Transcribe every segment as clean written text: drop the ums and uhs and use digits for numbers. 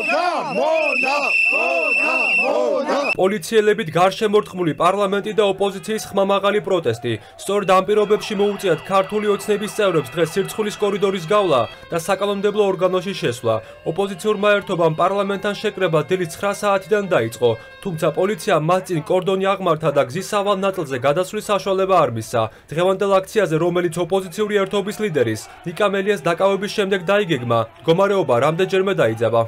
პოლიციელებით გარშემორტყმული პარლამენტი და ოპოზიციის ხმამაღალი პროტესტი. სწორედ ამ პირობებში მოუწიათ ქართული ოცნების წევრებს დღეს სირცხვილის კორიდორის გავლა და საკანონმდებლო ორგანოში შესვლა. ოპოზიციურმა ერთობამ პარლამენტთან შეკრება დილის 9 საათიდან დაიწყო, თუმცა პოლიციამ მათ წინ კორდონი აღმართა და გზის სავალ ნაწილზე გადასვლის საშუალება არ მისცა. დღევანდელ აქციაზე, რომელიც ოპოზიციური ერთობის ლიდერის ნიკა მელიას დაკავების შემდეგ დაიგეგმა, მდგომარეობა რამდენჯერმე დაიძაბა.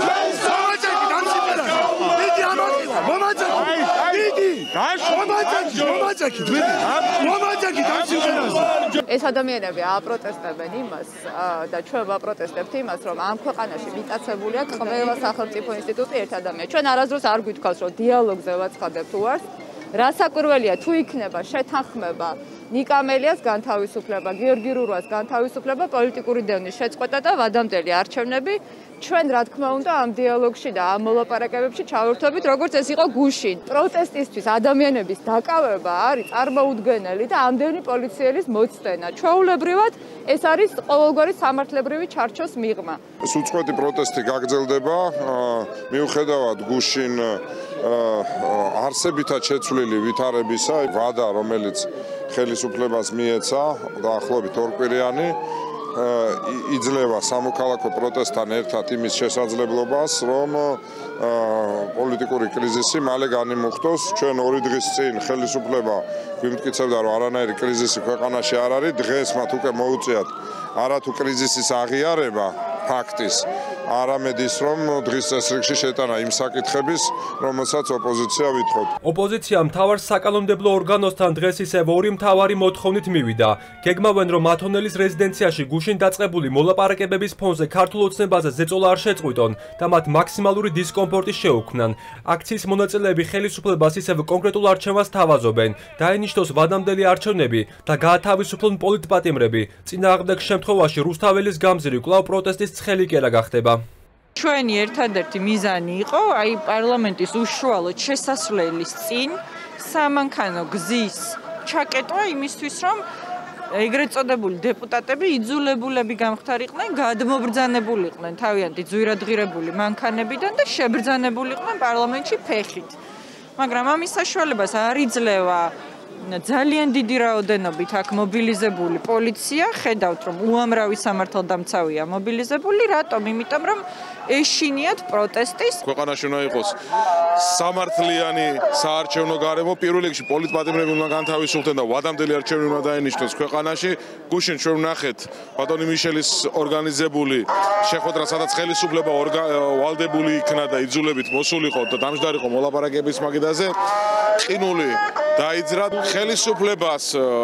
ეს ადამიანები აპროტესტებენ იმას და ჩვენ ვაპროტესტებთ იმას, რომ ამ ქვეყანაში მიტაცებულია ყველა სახელმწიფო ინსტიტუტი ერთ ადამიანს. ჩვენ არასდროს არ გვითქვას, რომ დიალოგზე ვაცხადებთ უარს. რასაკვირველია, თუ იქნება შეთანხმება ნიკა მელიას განთავისუფლება, გიორგი რურვას განთავისუფლება, პოლიტიკური დევნის შეწყვეტა და ვადამდელი არჩევნები, ჩვენ რა თქმა უნდა ამ დიალოგში და ამ მოლაპარაკებებში ჩავერთვებით, როგორც ეს იყო გუშინ. პროტესტისთვის ადამიანების დაკავება არის წარმოუდგენელი და ამდენი პოლიციელის მოცდენა. ჩვეულებრივად ეს არის ყოველგვარი სამართლებრივი ჩარჩოს მიღმა. უწყვეტი პროტესტი გაგრძელდება, მიუხედავად გუშინ არსებითად შეცვლილი ვითარებისა, ვადა, რომელიც ხელისუფლებას მიეცა დაახლოებით ორკვირიანი იძლევა სამოქალაქო პროტესტთან ერთად იმის შესაძლებლობას, რომ პოლიტიკური კრიზისი მალე განიმუხტოს. ჩვენ 2 დღის წინ ხელისუფლება გვიმტკიცებდა, რომ არანაირი კრიზისი ქვეყანაში არ არის. დღეს მათ უკვე მოუწიათ არათუ კრიზისის აღიარება ფაქტის, არამედ ის, რომ დღის წესრიგში შეტანა იმ საკითხების, რომელსაც ოპოზიცია ვითხოვთ. ოპოზიცია მთავარ საკანონმდებლო ორგანოსთან დღეს ისევ 2 მთავარი მოთხოვნით მივიდა. გეგმავენ, რომ მათონელის რეზიდენციაში გუშინ დაწყებული მოლაპარაკებების ფონზე ქართულ ოცნებაზე ზეწოლა არ შეწყვიტონ და მათ მაქსიმალური დისკომფორტი შეუქმნან. აქციის მონაწილეები ხელისუფლებას ისევ კონკრეტულ არჩევანს თავაზობენ, დაენიშნოს ვადამდელი არჩევნები და გაათავისუფლონ პოლიტპატიმრები. წინააღმდეგ შემთხვევაში რუსთაველის გამზირი კვლავ პროტესტის ცხელი კერა გახდება. ჩვენი ერთადერთი მიზანი იყო, აი პარლამენტის უშუალოდ შესასვლელის წინ სამანქანო გზის ჩაკეტვა იმისთვის, რომ ეგრეთ წოდებული დეპუტატები იძულებულები გამხდარიყვნენ, გადმობრძანებულიყვნენ თავიანთი ძვირადღირებული მანქანებიდან და შებრძანებულიყვნენ პარლამენტში ფეხით. მაგრამ ამის საშუალებას არ იძლევა ძალიან დიდი რაოდენობით აქ მობილიზებული პოლიცია, ხედავთ, რომ უამრავი სამართალდამცავია მობილიზებული, რატომ? იმიტომ, რომ ეშინიათ პროტესტის. ქვეყანაში უნდა იყოს სამართლიანი საარჩევნო გარემო, პირველ რიგში პოლიტპატიმრები უნდა განთავისუფლდნენ და ვადამდელი არჩევნები უნდა დაენიშნოს ქვეყანაში. გუშინ ჩვენ ვნახეთ ბატონი მიშელის ორგანიზებული შეხვედრა, სადაც ხელისუფლება ვალდებული იქნა და იძულებით მოსულიყო და დამჯდარიყო მოლაპარაკების მაგიდაზე. ყინული დაიძრა. ხელისუფლებას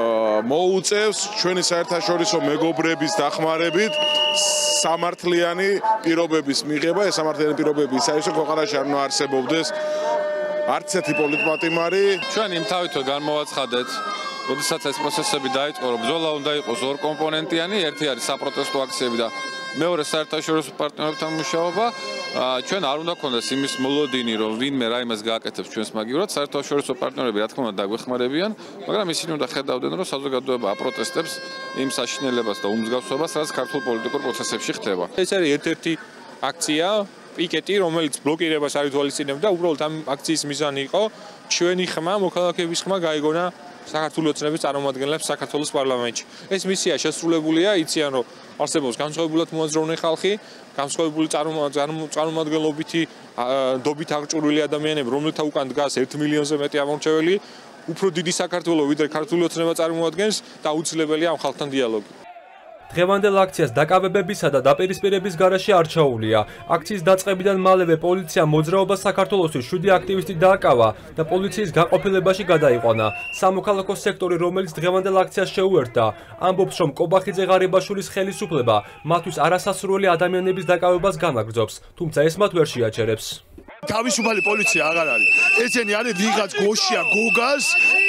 მოუწევს ჩვენი საერთაშორისო მეგობრების დახმარებით სამართლიანი პირობების მიღება. ეს სამართლიანი პირობები ისაა, რომ ქვეყანაში არ უნდა არსებობდეს არც ერთი პოლიტპატიმარი. ჩვენ იმ თავითო განმოვაცხადეთ, როდესაც ეს პროცესები დაიწყო, რომ ბრძოლა უნდა იყოს ორკომპონენტიანი, ერთი არის საპროტესტო აქციები და მეორე საერთაშორისო პარტნიორებთან მუშაობა. ჩვენ არ უნდა გქონდეს იმის მოლოდინი, რომ ვინმე რაიმეს გააკეთებს ჩვენს მაგივრად, საერთაშორისო პარტნიორები რა თქმა უნდა დაგვეხმარებიან, მაგრამ ისინი უნდა ხედავდნენ, რომ საზოგადოება აპროტესტებს იმ საშინელებას და უმსგავსებას, რაც ქართულ პოლიტიკურ პროცესებში ხდება. ეს არის ერთ-ერთი აქცია, პიკეტი, რომელიც ბლოკირებას არ ითვალისწინებდა, უბრალოდ ამ აქციის მიზანი იყო ჩვენი ხმა, მოქალაქეების ხმა გაიგონა საქართველოს ოცნების წარმომადგენლებს საქართველოს პარლამენტში. ეს მისია შესრულებულია, იციან, რომ არსებობს განსხვავებულად მოაზროვნე ხალხი, განსხვავებული წარმომადგენლობითი დობით აღჭურვილი ადამიანები, რომელთა უკან დგას 1 მილიონზე მეტი ამორჩეველი, უფრო დიდი საქართველოს ვიდრე ქართული ოცნება წარმოადგენს და აუცილებელია ამ ხალხთან დიალოგი. დღევანდელ აქციას დაკავებებისა და დაპირისპირების გარეშე არ ჩაუვლია. აქციის დაწყებიდან მალევე პოლიციამ მოძრაობას საქართველოსთვის 7 აქტივისტი დააკავა და პოლიციის გაყოფილებაში გადაიყვანა. სამოქალაქო სექტორი, რომელიც დღევანდელ აქციას შეუერთდა, ამბობს, რომ კობახიძე ღარიბაშვილის ხელისუფლება მათთვის არასასურველი ადამიანების დაკავებას განაგრძობს, თუმცა ეს მათ ვერ შეაჩერებს. თავისუფალი პოლიცია აღარ არის. ესენი არის ვიღაც გოშია გოგას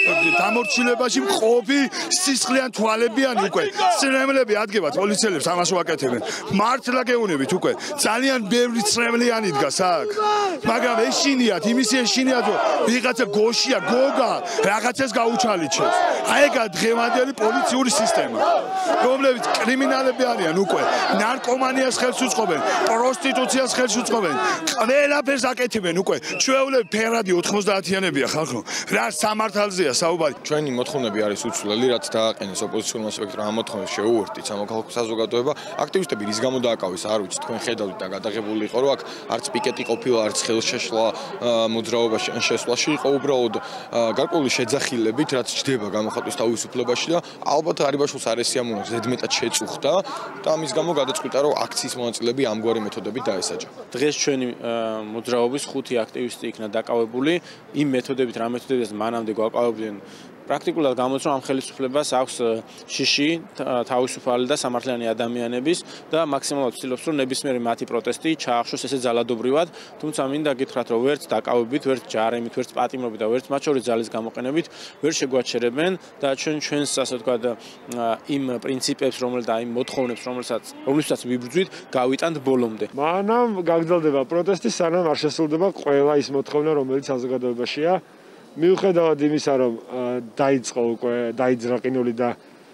დამორჩილებაში მყოფი სისხლიან თვალებიანი უკვე ცრემლები ადგებათ პოლიციელებს ამას ვაკეთებენ მართლა გეუბნებით უკვე ძალიან ბევრი ცრემლიანი დგას აქ მაგრამ ეშინიათ იმისი ეშინიათ რომ ვიღაცა გოშია გოგა რაღაცას გაუჩალიჩებს აი ეგა დღევანდელი პოლიციური სისტემა რომლებიც კრიმინალები არიან უკვე ნარკომანიას ხელს უწყობენ პროსტიტუციას ხელს უწყობენ ყველაფერს აკეთებენ უკვე ჩვეულები ფერადი 90-იანებია ხალხო რა სამართალზეა საუბარი ჩვენი მოთხოვნები არის უცვლელი რაც დააყენეს ოპოზიციურმა სპექტრმა ამ მოთხოვნებს შეუერთდით სამოქალაქო საზოგადოება აქტივისტები რის გამო დააკავეს არ ვიცი თქვენ ხედავთ და გადაღებული იყო რომ აქ არც პიკეტი ყოფილა არც ხელშეშლა მოძრაობაში ან შესვლაში იყო უბრალოდ გარკვეული შეძახილებით რაც ჯდება გამოხატვის თავისუფლებაში და ალბათ არიბაშვილს არ ესიამონა ზედმეტად შეწუხდა და ამის გამო გადაწყვიტა რომ აქციის მონაწილეები ამგვარი მეთოდებით დაესაჯა დღეს ჩვენი მოძრაობის 5 აქტივისტი იქნა დაკავებული იმ მეთოდებით რა მეთოდებიც მანამდე გვაკავებდნენ პრაქტიკულად გამოწვევა ამ ხელისუფლებას აქვს შიში თავისუფალი და სამართლიანი ადამიანების და მაქსიმალურად ცდილობს რომ ნებისმიერი მათი პროტესტი ჩაახშოს ესე ძალადობრივად თუმცა მინდა გითხრათ რომ ვერც დაკავებით ვერც ჯარემით ვერც პატიმრობით და ვერც მათ შორის ძალის გამოყენებით ვერ შეგვაჩერებენ და ჩვენს ასე ვთქვათ იმ პრინციპებს და იმ მოთხოვნებს რომლებსაც ვიბრძვით გავიტანთ ბოლომდე მანამ გაგრძელდება პროტესტი სანამ არ შესრულდება ყველა ის მოთხოვნა რომელიც საზოგადოებაშია მიუხედავად იმისა, რომ დაიწყო უკვე დაიძრა ყინული და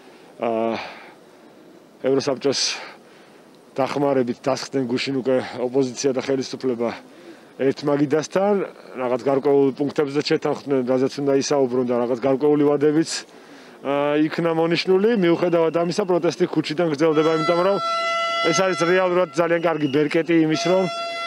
ევროსაბჭოს დახმარებით დასხდნენ გუშინ უკვე ოპოზიცია და ხელისუფლება ერთმაგიდასთან, რაღაც გარკვეულ პუნქტებზე შეთანხმდნენ, რაზეც უნდა ისაუბრონ და რაღაც გარკვეული ვადებიც იქნა მონიშნული, მიუხედავად ამისა პროტესტი ქუჩიდან გრძელდება, იმიტომ რომ ეს არის რეალურად ძალიან კარგი ბერკეტი იმის, რომ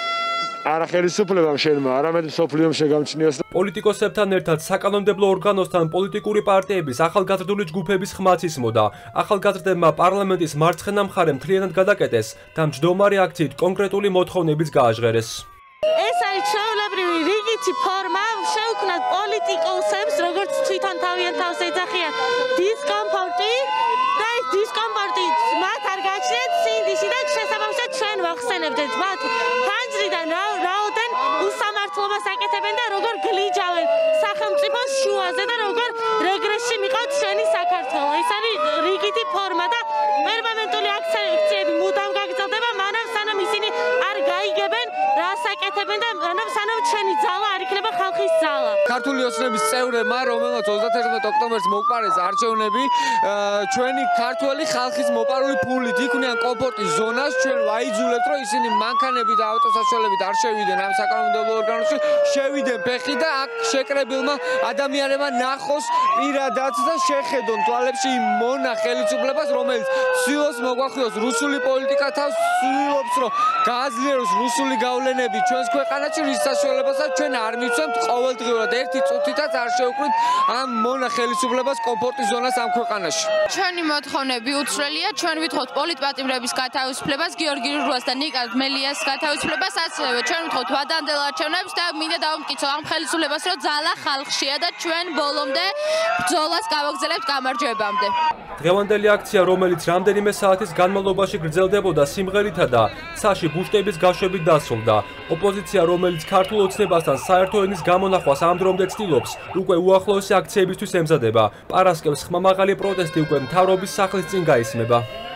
არა ხელისუფლებამ შენმა, არამედ მსოფლიომ შეგამჩნიოს. პოლიტიკოსებთან ერთად საკანონმდებლო ორგანოსთან პოლიტიკური პარტიების ახალგაზრდული ჯგუფების ხმაც ისმოდა. ახალგაზრდებმა პარლამენტის მარცხენა მხარე მთლიანად გადაკეტეს და მჯდომარე აქციით კონკრეტული მოთხოვნებიც გააჟღერეს. ეს არის ჩვეულებრივი რიგითი ფორმა შევქმნათ პოლიტიკოსებს, როგორც თვითონ თავიანთ თავს ეძახიან დისკომფორტი და ეს დისკომფორტი მათ არ გააჩნიათ სინდისი და შესაბამისად ჩვენ ვახსენებდეთ მათ ფანჯრიდან რაოდენ უსამართლობას აკეთებენ და როგორ გლიჯავენ სახელმწიფოს შუაზე და როგორ რეგრესში მიყავთ ჩვენი საქართველო. ეს არის რიგითი ფორმა და პერმანენტული აქციები მუდამ გაგრძელდება მანამ სანამ ისინი არ გაიგებენ რას აკეთებენ და მანამ სანამ ჩვენი ძალა არ იქნება ხალხის ძალა. ქართული ოცნების წევრებმა, რომელსაც 31 ოქტომბერს მოუყარეს არჩევნები, ჩვენი ქართველი ხალხის მოპარული ფულით იქნიან კომფორტის ზონას, ჩვენ ვაიძულებთ, რომ ისინი მანქანებით და ავტოსაშუალებით არ შევიდნენ ამ საკანონმდებლო ორგანოში, შევიდნენ ფეხით და აქ შეკრებილმა ადამიანებმა ნახოს პირადად და შეხედონ თვალებში იმ მონა ხელისუფლებას, რომელიც ცდილობს მოგვახიოს რუსული პოლიტიკა თავს, ცდილობს რომ გააძლიეროს რუსული გავლენები ჩვენს ქვეყანაში, რის საშუალებასაც ჩვენ არ მივცემთ ყოველდღიურად ერთი წუთითაც არ შევკვით ამ მონა ხელისუფლებას კომფორტის ზონას ამ ქვეყანაში. ჩვენი მოთხოვნები უცვლელია, ჩვენ ვითხოვთ პოლიტპატიმრების გათავისუფლებას, გიორგი რურვას და ნიკა მელიას გათავისუფლებას, ასევე ჩვენ ვითხოვთ ვადამდელ არჩევნებს და მინდა დავამტკიცო ამ ხელისუფლებას, რომ ძალა ხალხშია და ჩვენ ბოლომდე ბრძოლას გავაგრძელებთ გამარჯვებამდე. დღევანდელი აქცია, რომელიც რამდენიმე საათის განმავლობაში გრძელდებოდა სიმღერითა და ცაში ბუშტების გაშვებით დასრულდა. ოპოზიცია, რომელიც ქართულ ოცნებასთან საერთო ენის გამონახვას ამ დრომდე ცდილობს, უკვე უახლოესი აქციებისთვის ემზადება. პარასკევს ხმამაღალი პროტესტი უკვე მთავრობის სახლის წინ გაისმება.